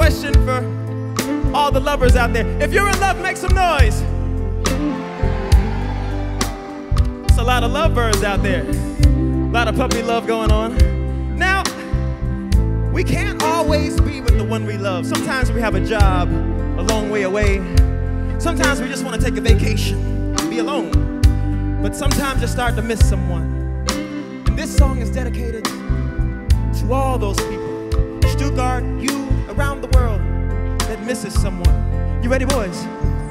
question for all the lovers out there. If you're in love, make some noise. There's a lot of lovebirds out there. A lot of puppy love going on. Now, we can't always be with the one we love. Sometimes we have a job a long way away. Sometimes we just want to take a vacation and be alone. But sometimes you start to miss someone. And this song is dedicated to all those people, Stuttgart, you, around the world, that misses someone. You ready, boys?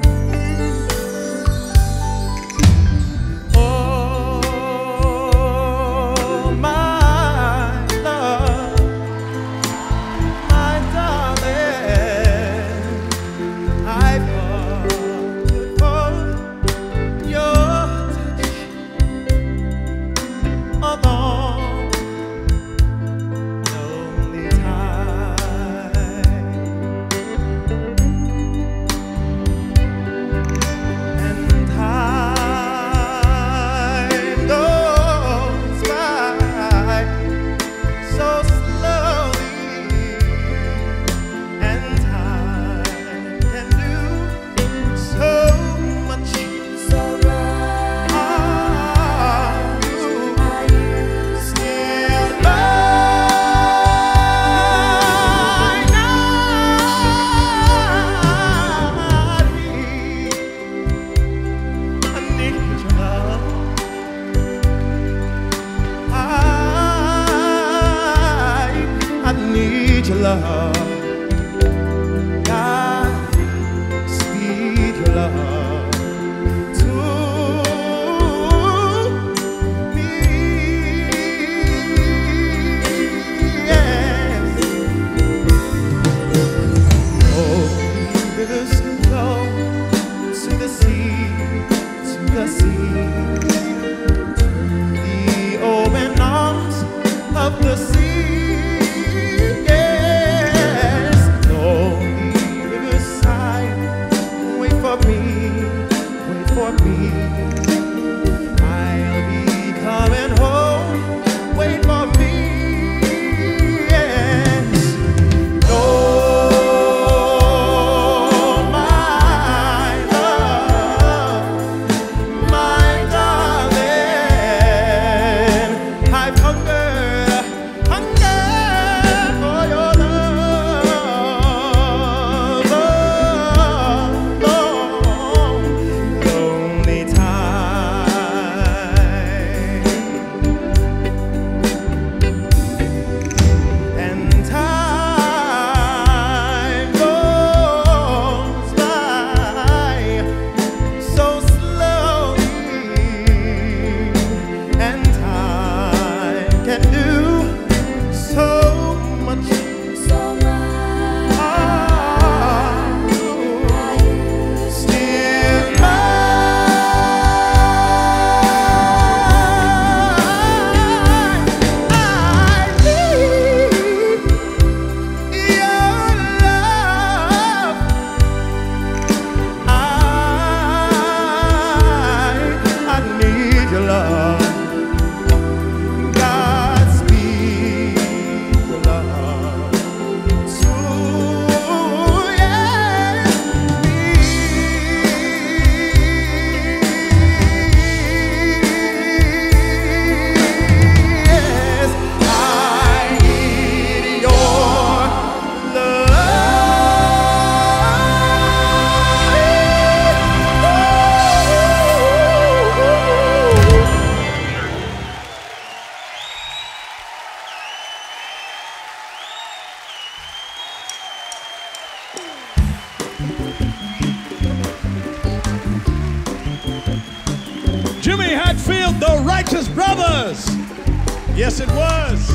Jimmy Hatfield, The Righteous Brothers. Yes, it was.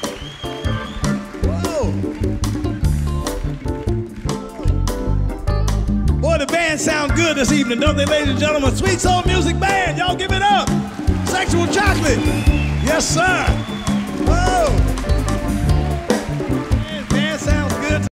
Whoa. Boy, the band sound good this evening, don't they, ladies and gentlemen? Sweet Soul Music Band, y'all give it up. Sexual Chocolate. Yes, sir.